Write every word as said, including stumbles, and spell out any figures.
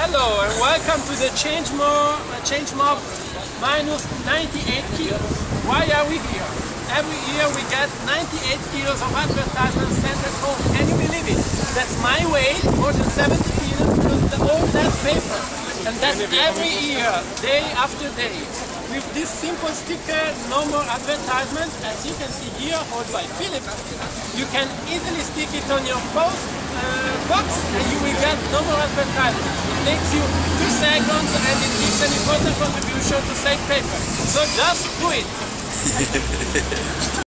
Hello and welcome to the Change Mob, Change Mob minus ninety-eight kilos. Why are we here? Every year we get ninety-eight kilos of advertisements sent at home. Can you believe it? That's my weight, more than seventy kilos, plus the, all that paper. And that's every year, day after day. With this simple sticker, no more advertisement, as you can see here, held by Philip, you can easily stick it on your post uh, box and you will get no more advertisement. It takes you two seconds and it gives an important contribution to save paper. So just do it!